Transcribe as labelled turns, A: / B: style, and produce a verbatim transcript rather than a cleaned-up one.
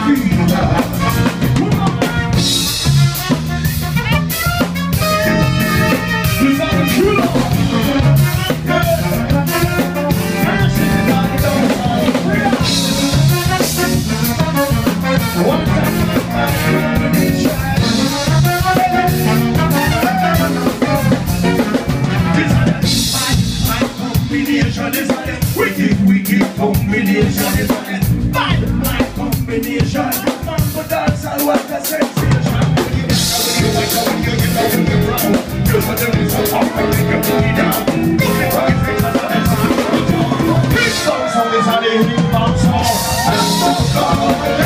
A: Wicked, wicked combination is on it. Bad, bad combination. Mambo dance and what a sensation. You wake up when you get up in the ground. You saw the reason up and make your booty down. Don't get what it takes and let it sound. Big songs on this and they hip hop song. And so God.